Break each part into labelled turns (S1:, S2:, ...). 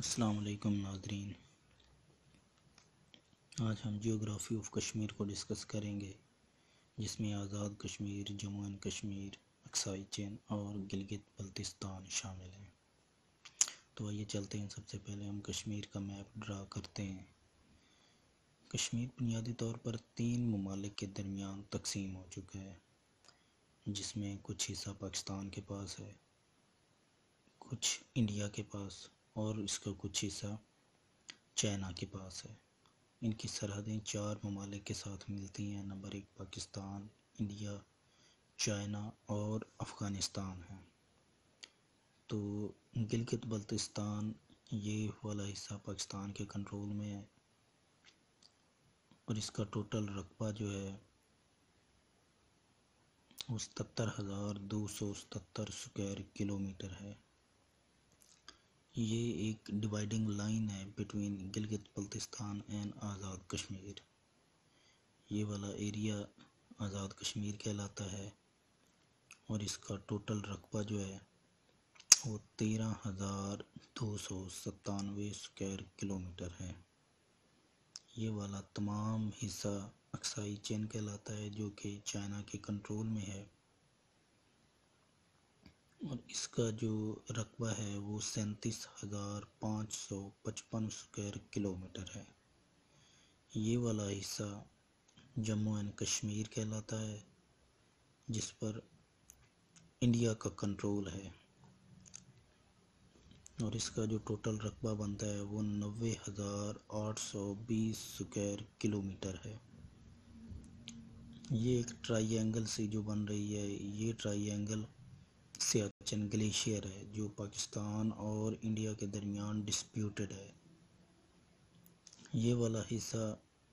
S1: अस्सलाम वालेकुम नाज़रीन। आज हम जियोग्राफ़ी ऑफ कश्मीर को डिस्कस करेंगे, जिसमें आज़ाद कश्मीर, जम्मू एंड कश्मीर, अक्साई चेन और गिलगित बल्तिस्तान शामिल हैं। तो आइए चलते हैं। सबसे पहले हम कश्मीर का मैप ड्रा करते हैं। कश्मीर बुनियादी तौर पर 3 ममालिक के दरमियान तकसीम हो चुका है, जिसमें कुछ हिस्सा पाकिस्तान के पास है, कुछ इंडिया के पास और इसका कुछ हिस्सा चाइना के पास है। इनकी सरहदें 4 ममालिक के साथ मिलती हैं। नंबर 1 पाकिस्तान, इंडिया, चाइना और अफ़गानिस्तान है। तो गिलगित बल्तिस्तान ये वाला हिस्सा पाकिस्तान के कंट्रोल में है और इसका टोटल रकबा जो है वो 77,277 स्क्वायर किलोमीटर है। ये एक डिवाइडिंग लाइन है बिटवीन गिलगित बल्तिस्तान एंड आज़ाद कश्मीर। ये वाला एरिया आज़ाद कश्मीर कहलाता है और इसका टोटल रकबा जो है वो 13,297 स्क्वायर किलोमीटर है। ये वाला तमाम हिस्सा अक्साई चेन कहलाता है, जो कि चाइना के कंट्रोल में है और इसका जो रकबा है वो 37,555 स्क्वायर किलोमीटर है। ये वाला हिस्सा जम्मू एंड कश्मीर कहलाता है, जिस पर इंडिया का कंट्रोल है और इसका जो टोटल रकबा बनता है वो 90,820 स्क्वायर किलोमीटर है। ये एक ट्राइएंगल सी जो बन रही है, ये ट्राइएंगल सियाचिन ग्लेशियर है, जो पाकिस्तान और इंडिया के दरमियान डिस्प्यूटेड है। ये वाला हिस्सा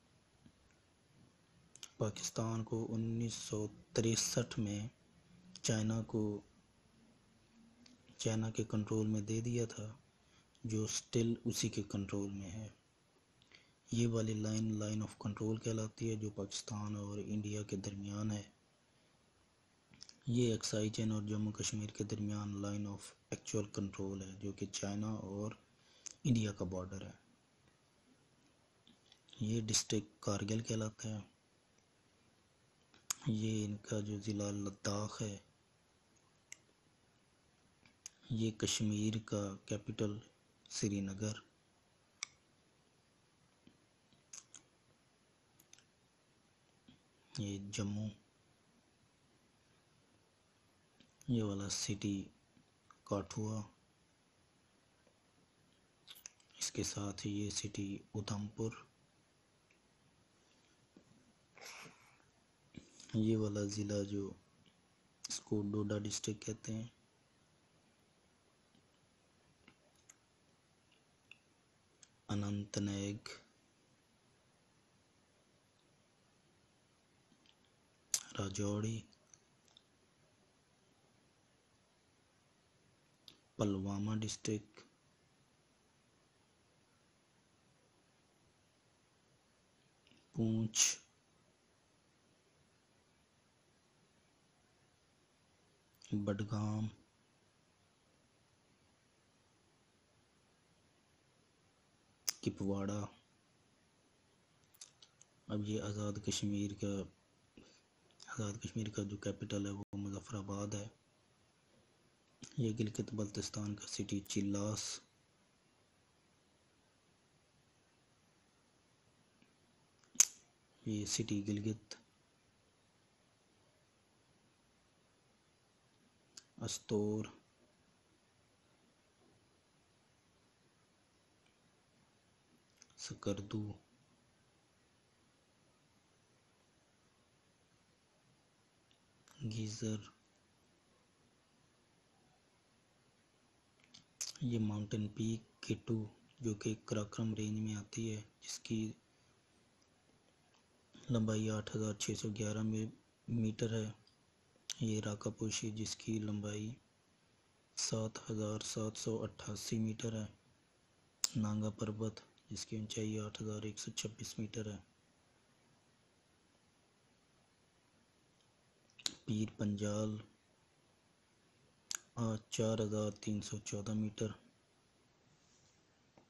S1: पाकिस्तान को 1963 में चाइना के कंट्रोल में दे दिया था, जो स्टिल उसी के कंट्रोल में है। ये वाली लाइन ऑफ कंट्रोल कहलाती है, जो पाकिस्तान और इंडिया के दरमियान है। ये अक्साई चेन और जम्मू कश्मीर के दरमियान लाइन ऑफ एक्चुअल कंट्रोल है, जो कि चाइना और इंडिया का बॉर्डर है। ये डिस्ट्रिक्ट कारगिल कहलाता है। ये इनका जो ज़िला लद्दाख है। ये कश्मीर का कैपिटल श्रीनगर। ये जम्मू, ये वाला सिटी काठुआ, इसके साथ ही ये सिटी उधमपुर, ये वाला ज़िला जो इसको डोडा डिस्ट्रिक्ट कहते हैं, अनंतनाग, राजौरी, पुलवामा डिस्ट्रिक्ट, पूंछ, बडगाम, किपवाड़ा। अब ये आज़ाद कश्मीर का जो कैपिटल है वो मुजफ्फराबाद है। ये गिलगित बल्तिस्तान का सिटी चिल्लास, ये सिटी गिलगित, अस्तोर, सकरदू, गीज़र। ये माउंटेन पीक केटू, जो कि कराक्रम रेंज में आती है, जिसकी लंबाई 8,611 मीटर है। ये राकापोशी, जिसकी लंबाई 7,788 मीटर है। नांगा पर्वत, जिसकी ऊंचाई 8,126 मीटर है। Pir Panjal 4,314 metre.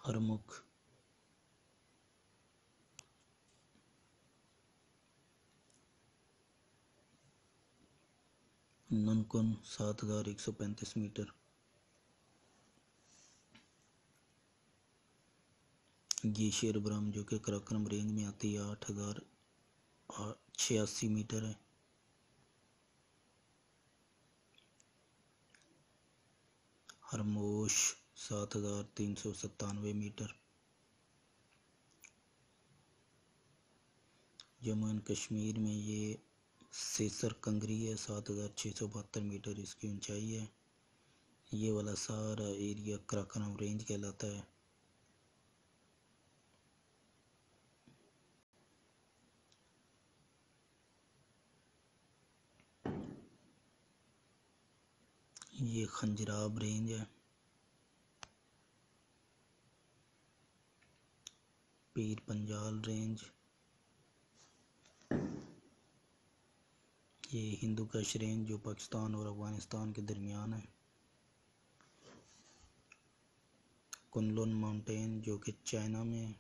S1: Harmukh, Nunkun 7135 metre, glacier Brahma जो कि कराक्रम रेंज में आती है 8086 मीटर है। हरमोश 7397 मीटर। जम्मू एंड कश्मीर में ये सेसर कंगरी है, 7672 मीटर इसकी ऊंचाई है। ये वाला सारा एरिया कराक्रम रेंज कहलाता है। ये खंजराब रेंज है। पीर पंजाल रेंज, ये हिंदू कश रेंज जो पाकिस्तान और अफगानिस्तान के दरमियान है। कुनलुन माउंटेन जो कि चाइना में है।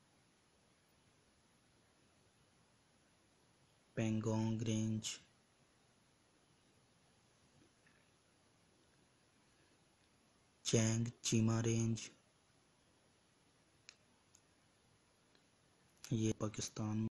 S1: पेंगोंग रेंज, चैंग चीमा रेंज, ये पाकिस्तान